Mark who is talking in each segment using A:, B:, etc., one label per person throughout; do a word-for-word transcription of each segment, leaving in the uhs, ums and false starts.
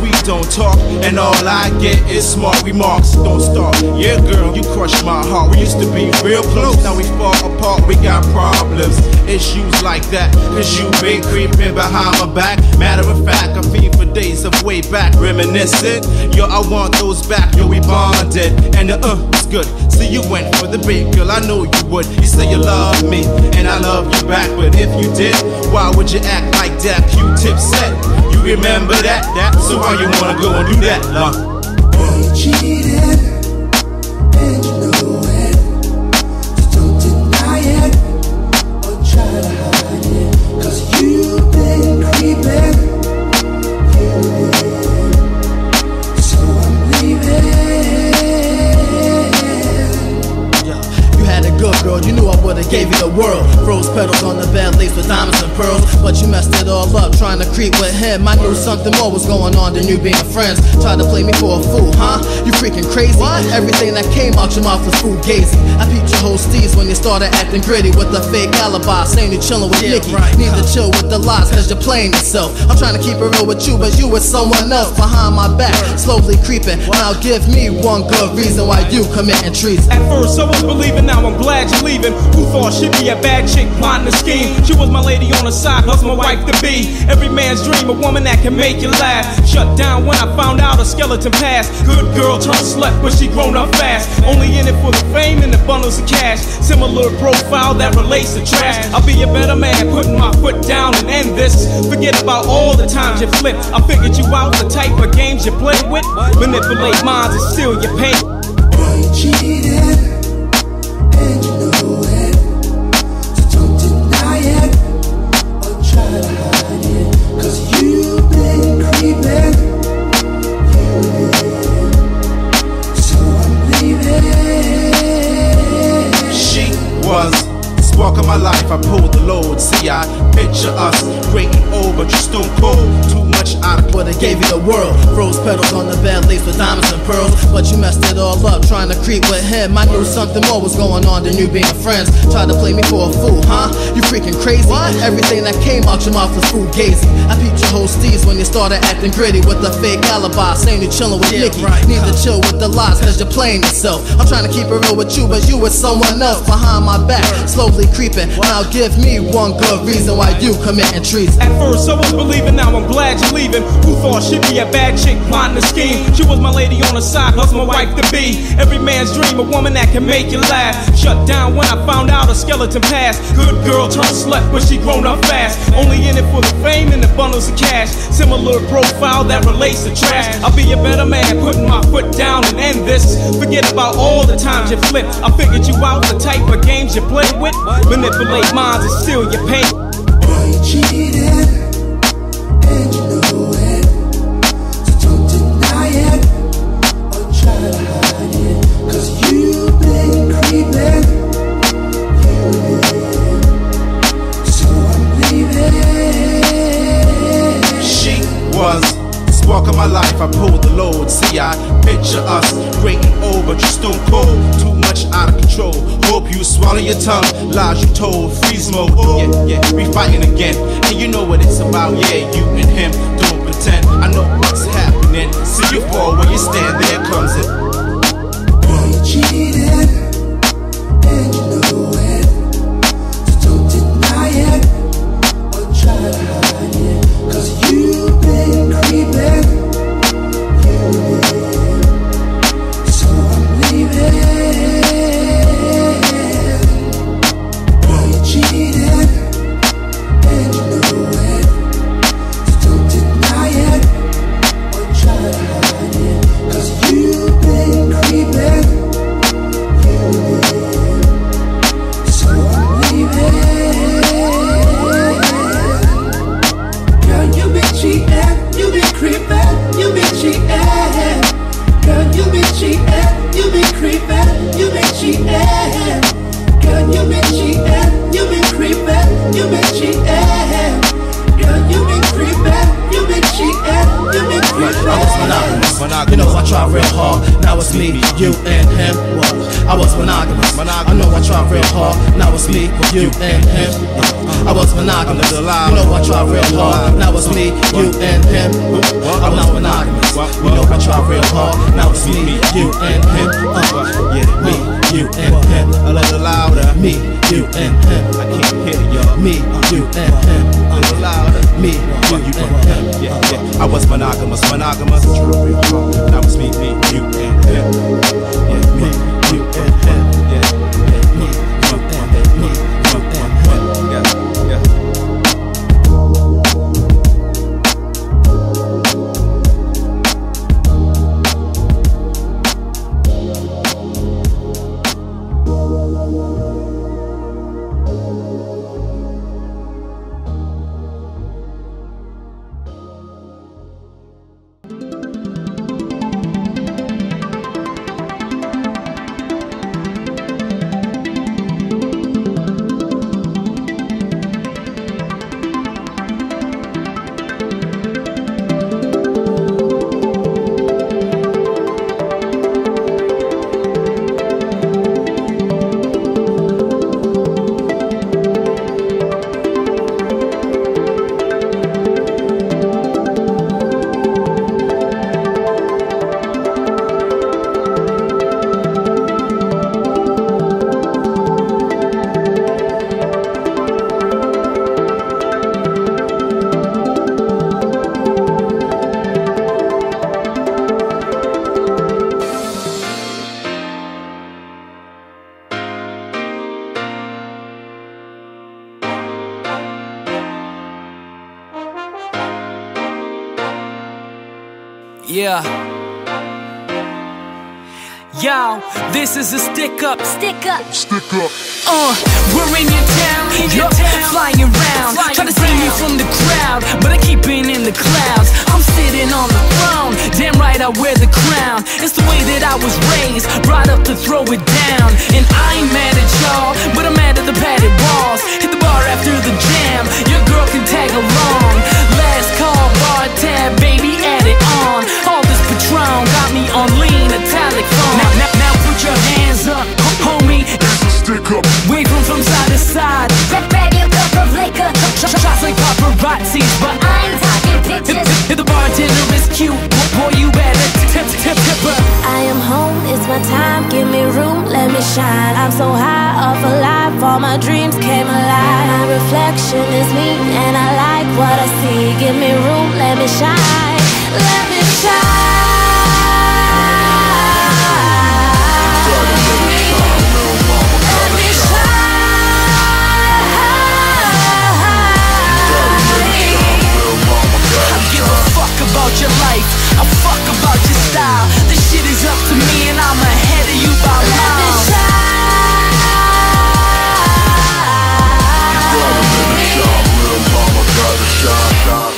A: we don't talk, and all I get is smart remarks. Don't start, yeah girl, you crushed my heart. We used to be real close, now we fall apart, we got problems, issues like that. Cause you been creeping behind my back. Matter of fact, I fiend for days of way back, reminiscent. Yo, I want those back, yo, we bonded. And the uh, it's good, so you went for the bait, girl, I know you would. You say you love me, and I love you back. But if you did, why would you act like that? Q-Tip said, you remember that? That? So why you wanna go and do that, huh?
B: You cheated, and you know it. So don't deny it, or try to hide it. Cause you've been creeping, you been. So I'm leaving.
C: You had it good, girl, you knew I would've gave you the world. Rose petals on the bed, laced with diamonds and pearls. But you messed it all up, trying to creep with him. I knew something more was going on than you being friends. Tried to play me for a fool, huh? You freaking crazy. What? Everything that came out your mouth was fugazi. I peeped your whole steez when you started acting gritty with the fake alibi, saying you're chilling with yeah, Nikki. Right. Need to chill with the lies, cause you're playing yourself. I'm trying to keep it real with you, but you with someone else behind my back, slowly creeping. Now give me one good reason why you committing treason.
D: At first I was believing, now I'm glad you're leaving. Who thought she'd be a bad chick plotting a scheme? She was my lady on the side, husband, my wife to be. Every man's dream, a woman that can make you laugh. Shut down when I found out her skeleton past. Good girl turned slut, but she grown up fast. Only in it for the fame and the bundles of cash. Similar profile that relates to trash. I'll be a better man, putting my foot down and end this. Forget about all the times you flip. I figured you out, the type of games you play with. Manipulate minds and steal your pain.
B: You cheated, and you know it. So don't deny it, or try to hide it. Cause you've been creeping, you been. So I'm leaving.
A: She was the spark of my life, I pulled the load. See, I picture us great and old, but you stone cold. Too much out of
C: Would've gave you the world. Rose petals on the bed, laced with diamonds and pearls. But you messed it all up, trying to creep with him. I knew something more was going on than you being friends. Tried to play me for a fool, huh? You freaking crazy. What? Everything that came out your mouth was fugazi. I peeped your whole steez when you started acting gritty with the fake alibi, saying you're chilling with yeah, Nikki. Right. Need to chill with the lies, cause you're playing yourself. I'm trying to keep it real with you, but you with someone else behind my back, slowly creeping. Now give me one good reason why you committing treason.
D: At first I was believing, now I'm glad you're leaving. Who thought she'd be a bad chick plotting a scheme? She was my lady on the side, husband, my wife to be. Every man's dream, a woman that can make you laugh. Shut down when I found out her skeleton past. Good girl turned slut, but she grown up fast. Only in it for the fame and the bundles of cash. Similar profile that relates to trash. I'll be a better man, putting my foot down and end this. Forget about all the times you flip. I figured you out, the type of games you play with. Manipulate minds and steal your pain.
B: You cheated, and you know it. So don't deny it, or try to hide it. Cause you've been creeping, you been. So I'm leaving.
A: She was the spark of my life, I pulled the load. See, I picture us great and old, but you stone cold. Too much out of control. Hope you swallow your tongue, lies you told. Freeze mode, oh yeah, yeah, we fighting again. And you know what it's about, yeah, you and him. Don't pretend, I know what's happening. See you fall when you stand, there comes it.
B: You cheated, and you know it. So don't deny it, or try to hide it. Cause you've been creeping, you been. So I'm leaving. You cheated, and you know it. So don't deny it, or try to hide it. Cause you've been creeping, you been. So I'm leaving. Girl, you been cheating, you been creeping, you been cheating. Girl, you been cheating, you been creeping, you been cheating. Girl, you been cheating, you been creeping, you been cheating. Girl, you been creeping, you been cheating, you been creeping.
C: I was monogamous, you know I tried real hard. Now it's me, you and him. What? I was monogamous, I know I tried real hard. Now it's me, you and him. I was monogamous, you know I tried real hard. Now it's me, you and him. I'm not monogamous. us. We know we try real hard. Now it's me, you, and him. Uh, yeah, me, you, and him.
A: A little louder.
C: Me, you, and him.
A: I can't hear y'all.
C: Me, you, and him.
A: A little louder.
C: Me, you,
A: you,
C: and him.
A: Yeah, yeah. I was monogamous, monogamous. Now it's me, me, you, and him. Yeah, me, you, and him. Yeah, yeah, me, you, and him. Me, you, and him. Yeah, yeah.
E: Yeah. Yo, this is a stick up.
F: Stick up.
G: Stick up.
E: Uh, we're in your town, in your town, flying around, flying try to see me from the crowd, but I keep it in the clouds. I'm sitting on the throne, damn right I wear the crown. It's the way that I was raised, brought up to throw it down. And I ain't mad at y'all, but I'm mad at the padded walls. Hit the bar after the jam, your girl can tag along. Last call, bar tab, baby, add it on. All this Patron got me on lean, italic phone. Now, now, now put your hands up, homie.
G: Stick up.
E: Wave them from side to side.
F: Grab your cup of liquor.
E: Shots like paparazzis, but
F: I ain't talking pictures.
E: if the bartender is cute, boy, you better tip, tip, tip her.
F: I am home, it's my time, give me room, let me shine. I'm so high off alive, all my dreams came alive. My reflection is me, and I like what I see. Give me room, let me shine, let me shine.
E: About your life, I fuck about your style. This shit is up to me and I'm ahead of you by miles. Let me shine.
G: Gotta let it shine, little mama, gotta shine, shine,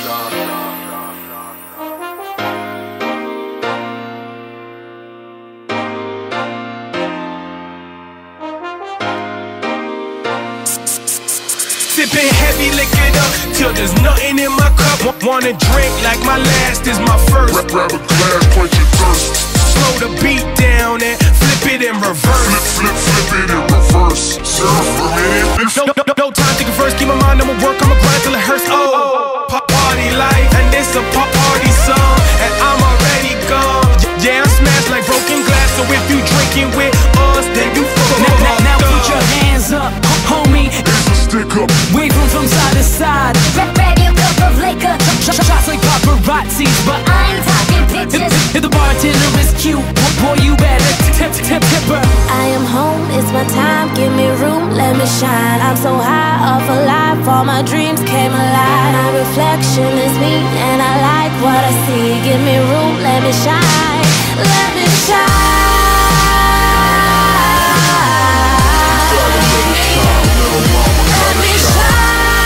G: shine, shine.
H: Sipping heavy, lick it up till there's nothing in my cup. Wanna drink like my last is my first.
G: Grab, grab a glass, quench your thirst.
H: Slow the beat down and flip it in reverse.
G: Flip, flip, flip it in reverse. Surf for a minute.
H: No, no, no, no time thinking first. Keep my mind, I'ma work, I'ma grind till it hurts. Oh, pa- party life, and this a pa- party song, and I'm already gone. Yeah, I'm smashed like broken glass. So if you drinking with us, then you fuck.
E: Now, now, now put your hands up, homie.
G: Stick up.
E: Wave them from side to side.
F: Grab your cup of liquor.
E: Shots like paparazzis, but
F: I ain't talking pictures.
E: if, if the bartender is cute, boy, you better tip, tip, tip her.
F: I am home, it's my time, give me room, let me shine. I'm so high off alive, all my dreams came alive. My reflection is me, and I like what I see. Give me room, let me shine, let me shine. Let me shine.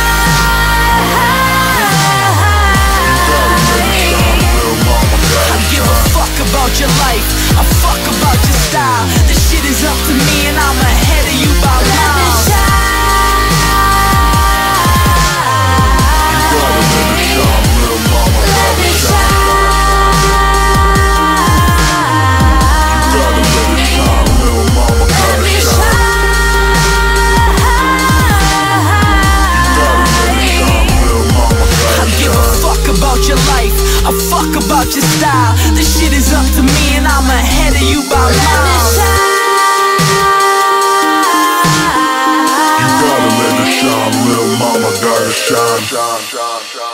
E: I give a fuck about your life, I fuck about your style. This shit is up to me and I'm ahead of you by miles.
F: Let me shine. Let me shine.
E: match your style. This shit is up to me and I'm ahead of you by miles.
F: Let me shine.
G: You gotta let it shine, little mama gotta shine, shine, shine, shine.